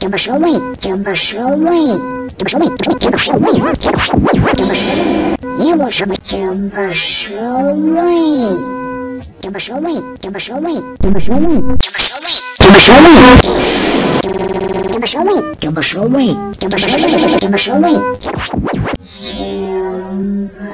Give us away, give us away, give us away, give us away, give us away, give us away, give us away, give us away, give us away, give us away, give us away, give us away, give us away, give us away, give us away, give us away, give us away, give us away.